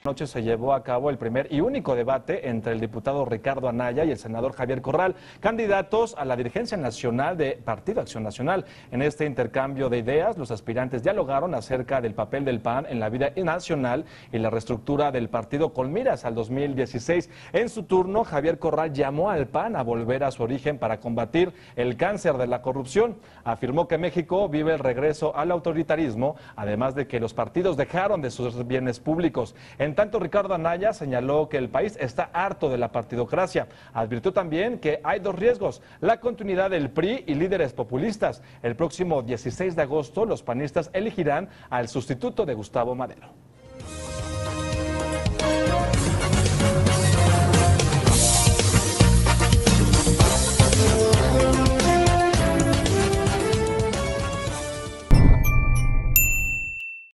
Anoche se llevó a cabo el primer y único debate entre el diputado Ricardo Anaya y el senador Javier Corral, candidatos a la dirigencia nacional de Partido Acción Nacional. En este intercambio de ideas, los aspirantes dialogaron acerca del papel del PAN en la vida nacional y la reestructura del partido con miras al 2016. En su turno, Javier Corral llamó al PAN a volver a su origen para combatir el cáncer de la corrupción. Afirmó que México vive el regreso al autoritarismo, además de que los partidos dejaron de sus bienes públicos. En tanto, Ricardo Anaya señaló que el país está harto de la partidocracia. Advirtió también que hay dos riesgos: la continuidad del PRI y líderes populistas. El próximo 16 de agosto, los panistas elegirán al sustituto de Gustavo Madero.